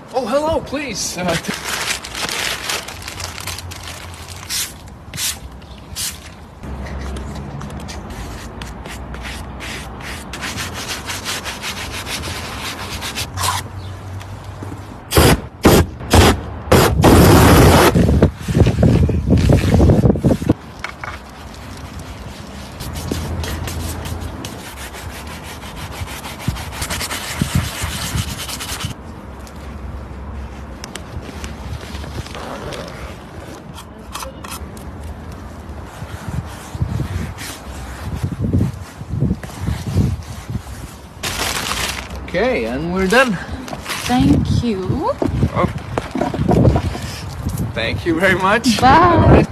Oh, hello, please. Okay, and we're done. Thank you. Oh. Thank you very much. Bye.